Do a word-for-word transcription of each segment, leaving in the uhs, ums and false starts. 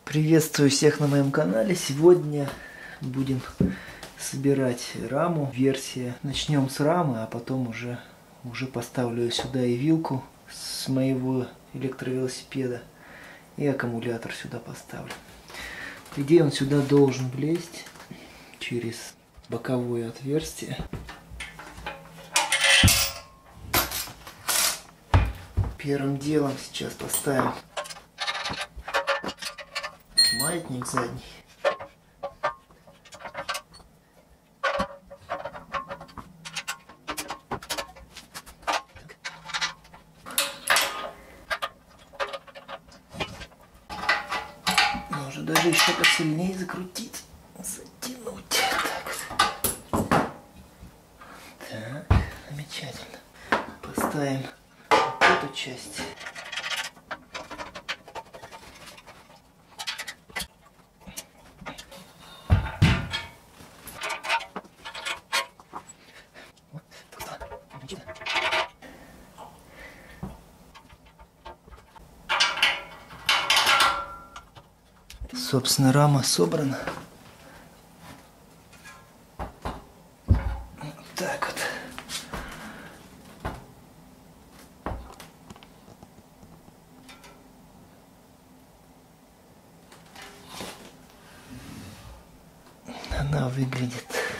Приветствую всех на моем канале. Сегодня будем собирать раму. Версия. Начнем с рамы, а потом уже, уже поставлю сюда и вилку с моего электровелосипеда. И аккумулятор сюда поставлю. По идее он сюда должен влезть через боковое отверстие. Первым делом сейчас поставим маятник задний. Можно даже еще посильнее закрутить, затянуть. Так, так, замечательно. Поставим вот эту часть. Собственно, рама собрана. Вот так вот. Она выглядит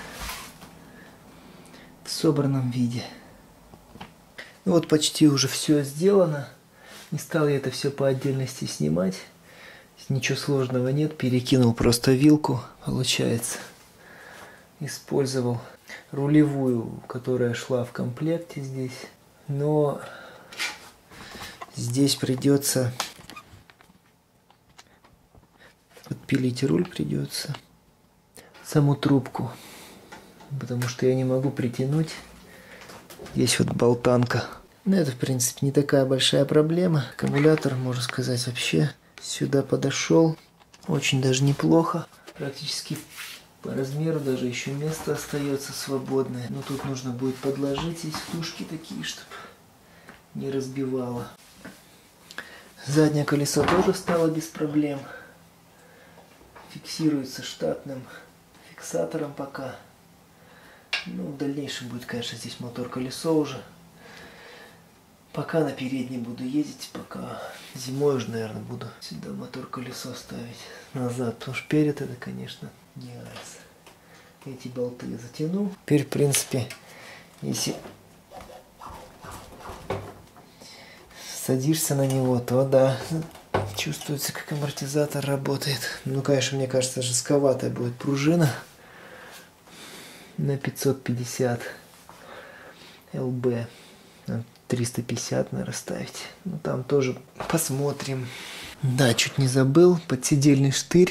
в собранном виде. Ну вот почти уже все сделано. Не стал я это все по отдельности снимать. Ничего сложного нет, перекинул просто вилку, получается. Использовал рулевую, которая шла в комплекте здесь. Но здесь придется подпилить руль, придется саму трубку, потому что я не могу притянуть. Здесь вот болтанка. Но это, в принципе, не такая большая проблема. Аккумулятор, можно сказать, вообще сюда подошел. Очень даже неплохо. Практически по размеру даже еще место остается свободное. Но тут нужно будет подложить здесь втушки такие, чтобы не разбивало. Заднее колесо тоже стало без проблем. Фиксируется штатным фиксатором пока. Ну, в дальнейшем будет, конечно, здесь мотор-колесо уже. Пока на передней буду ездить, пока зимой уже, наверное, буду сюда мотор-колесо ставить назад, потому что перед это, конечно, не раз. Эти болты я затяну. Теперь, в принципе, если садишься на него, то да, чувствуется, как амортизатор работает. Ну, конечно, мне кажется, жестковатая будет пружина на пятьсот пятьдесят эл бэ. триста пятьдесят, наверное, ставить. Ну, там тоже посмотрим. Да, чуть не забыл. Подседельный штырь.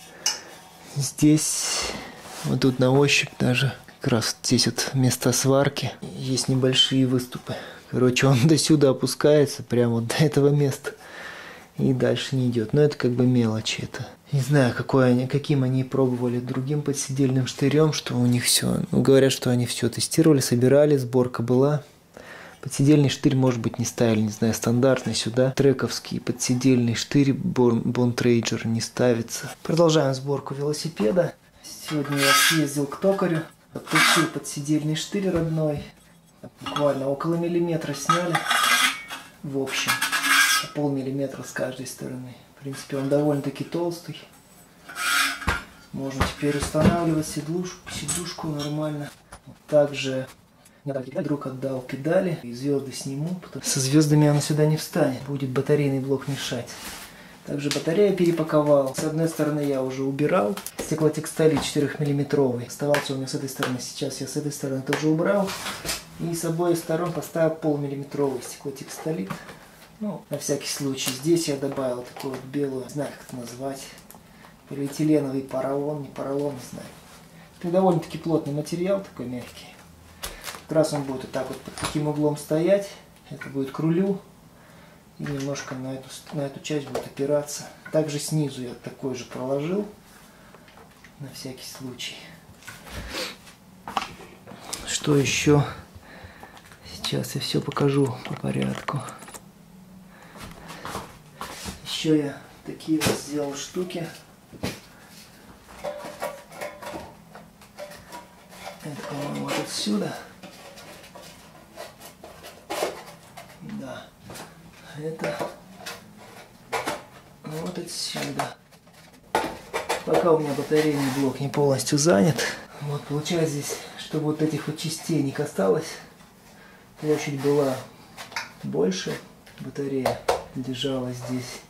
Здесь, вот тут на ощупь даже, как раз здесь вот место сварки, есть небольшие выступы. Короче, он до сюда опускается, прямо вот до этого места. И дальше не идет. Но это как бы мелочи. Это. Не знаю, какой они, каким они пробовали другим подседельным штырем, что у них все. Ну, говорят, что они все тестировали, собирали, сборка была. Подседельный штырь, может быть, не ставили, не знаю, стандартный сюда. Трековский подседельный штырь Bontrager не ставится. Продолжаем сборку велосипеда. Сегодня я съездил к токарю, подточил подседельный штырь родной. Буквально около миллиметра сняли. В общем, полмиллиметра с каждой стороны. В принципе, он довольно-таки толстый. Можно теперь устанавливать седлушку, сидушку нормально. Также друг отдал педали, и звезды сниму, потому что со звездами она сюда не встанет, будет батарейный блок мешать. Также батарея перепаковал. С одной стороны я уже убирал стеклотекстиль четырёхмиллиметровый. Оставался у меня с этой стороны. Сейчас я с этой стороны тоже убрал. И с обоих сторон поставил полмиллиметровый стеклотекстиль. Ну, на всякий случай. Здесь я добавил такую вот белую, не знаю, как это назвать, полиэтиленовый поролон, не поролон, не знаю. Это довольно-таки плотный материал, такой мягкий. Как раз он будет вот так вот под таким углом стоять. Это будет к рулю. И немножко на эту, на эту часть будет опираться. Также снизу я такой же проложил. На всякий случай. Что еще? Сейчас я все покажу по порядку. Еще я такие вот сделал штуки. Это, по-моему, вот отсюда. Да. Это вот отсюда. Пока у меня батарейный блок не полностью занят. Вот получается здесь, чтобы вот этих вот частей не касалось, площадь была больше, батарея лежала здесь.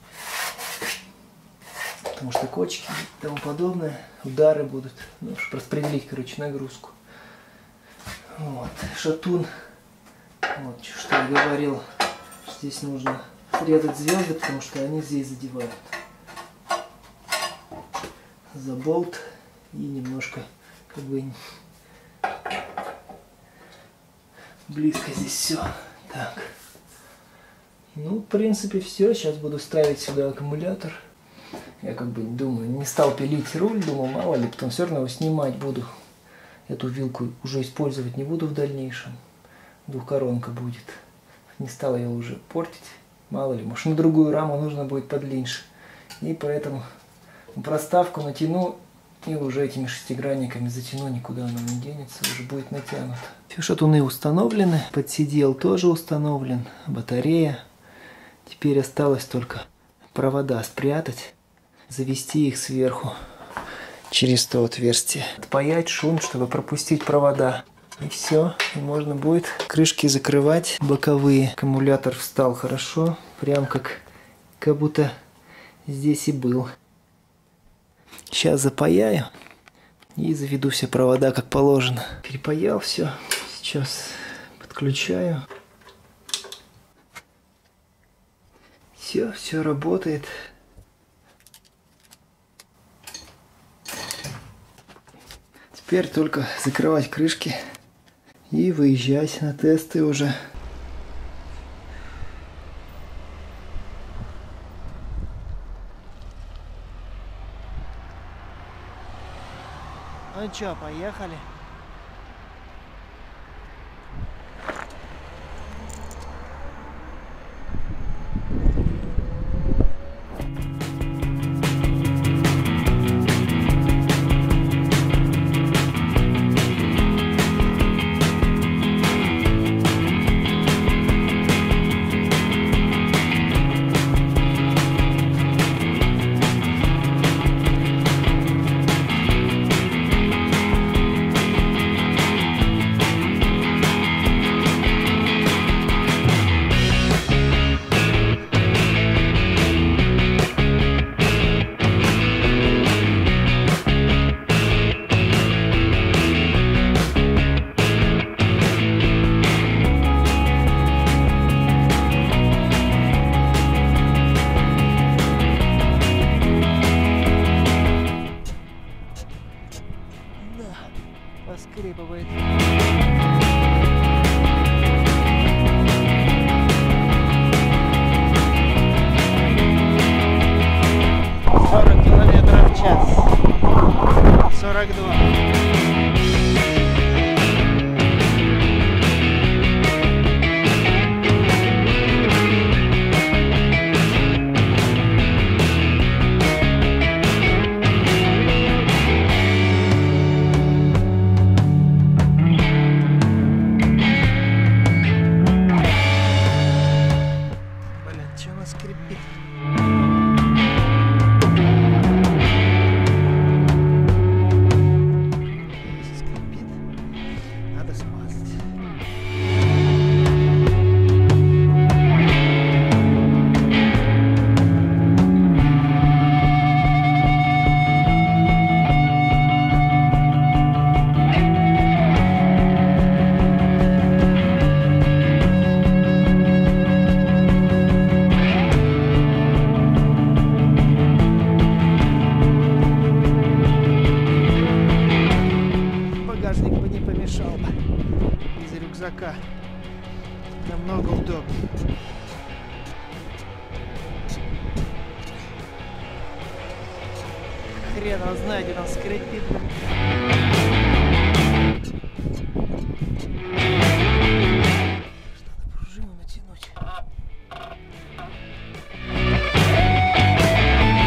Потому что кочки и тому подобное, удары будут, ну, чтобы распределить, короче, нагрузку. Вот, шатун, вот, что я говорил, здесь нужно срезать звезды, потому что они здесь задевают за болт и немножко, как бы, близко здесь все. Так, ну, в принципе, все, сейчас буду ставить сюда аккумулятор. Я как бы думаю, не стал пилить руль, думал, мало ли, потом все равно его снимать буду. Эту вилку уже использовать не буду в дальнейшем. Двухкоронка будет. Не стал ее уже портить, мало ли, может на другую раму нужно будет подлиннее. И поэтому проставку натяну и уже этими шестигранниками затяну, никуда она не денется, уже будет натянуто. Все шатуны установлены, подсидел тоже установлен, батарея. Теперь осталось только провода спрятать, завести их сверху через то отверстие, отпаять шунт, чтобы пропустить провода. И все, и можно будет крышки закрывать боковые. Аккумулятор встал хорошо, прям как, как будто здесь и был. Сейчас запаяю и заведу все провода как положено. Перепаял все, сейчас подключаю. Все, все работает. Теперь только закрывать крышки и выезжать на тесты уже. Ну чё, поехали? Поскрипывает. сорок километров в час. сорок два. Скрипит. Если скрипит, надо смазать. Из рюкзака намного удобнее. Хрен он знает, где там скрипит. Надо пружину натянуть.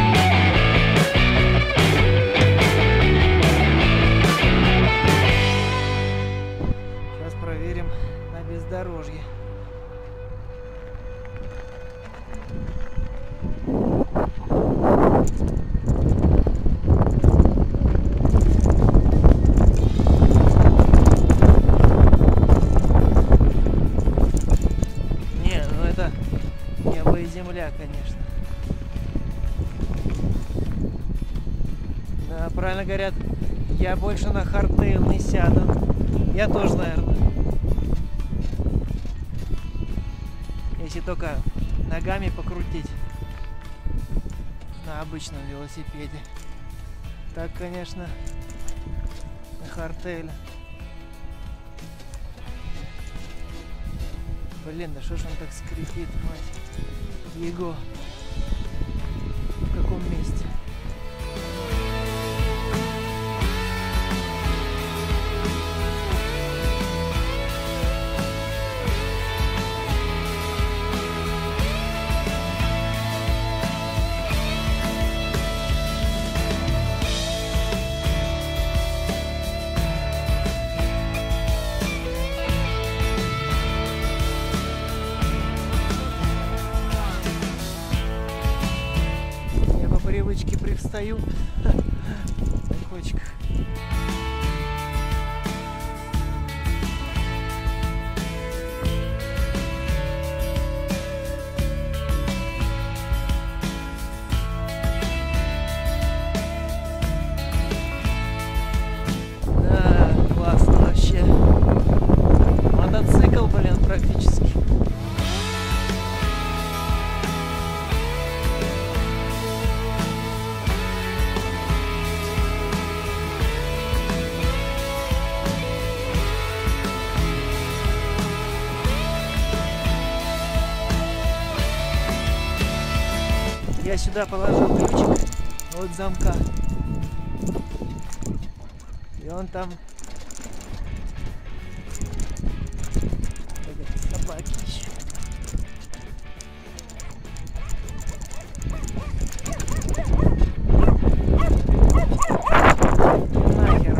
правильно говорят, я больше на хардтейл не сяду. Я тоже, наверное. Если только ногами покрутить на обычном велосипеде. Так, конечно, на хардтейле. Блин, да что ж он так скрипит, мать его. В каком месте? Привычки привстаю на кочках. Да, классно вообще. Мотоцикл, блин, практически. Я сюда положил ключик от замка, и он там собаки еще. Нахер.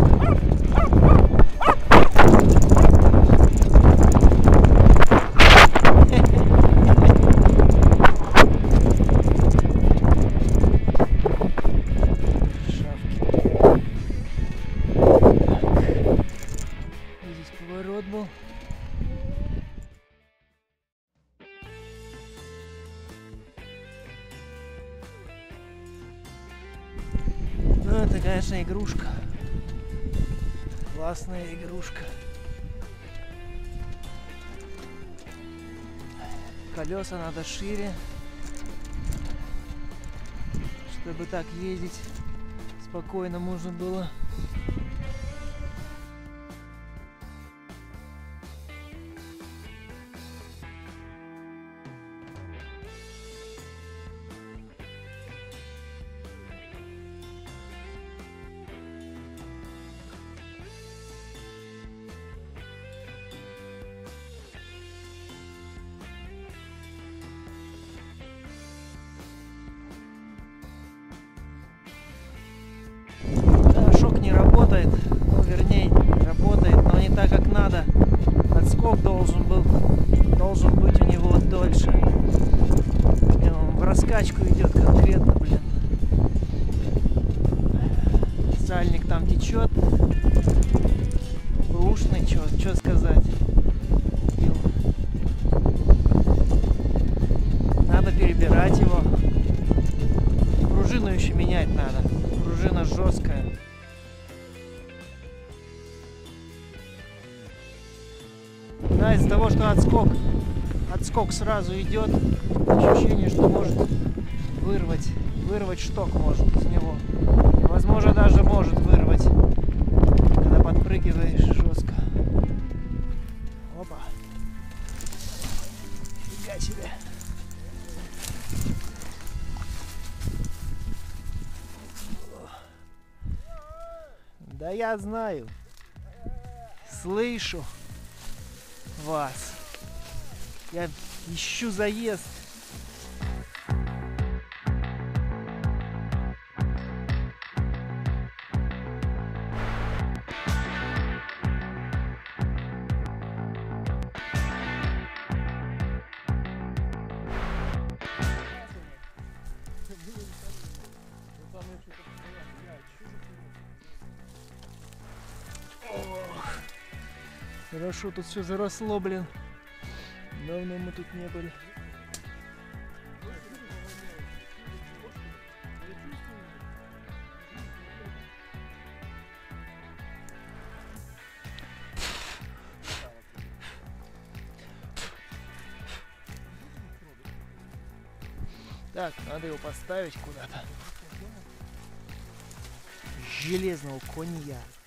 Поворот был. Ну, это, конечно, игрушка. Классная игрушка. Колеса надо шире, чтобы так ездить спокойно можно было. Шок не работает, ну вернее работает, но не так как надо. Отскок должен был, должен быть у него дольше. И он в раскачку идет конкретно, блин. Сальник там течет. Бэушный, что сказать. Надо перебирать его. Пружину еще менять надо. Пружина жесткая. Да, из-за того, что отскок, отскок сразу идет, ощущение, что может вырвать, вырвать шток может из него. И, возможно, даже может вырвать, когда подпрыгиваешь жестко. Опа. Фига себе. Да я знаю. Слышу вас. Я ищу заезд. Хорошо, тут все заросло, блин. Давно мы тут не были. Так, надо его поставить куда-то. Железного конья.